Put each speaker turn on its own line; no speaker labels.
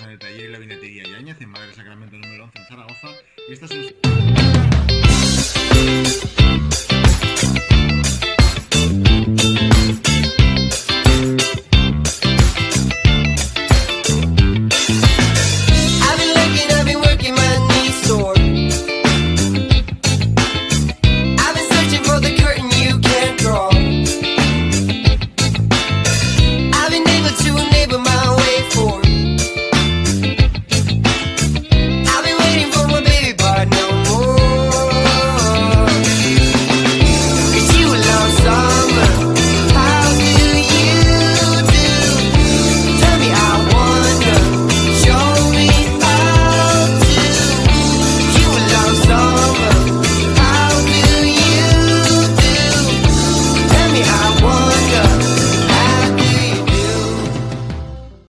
en el taller y la vinatería Yáñez, en Madre Sacramento número 11 en Zaragoza. Y estas son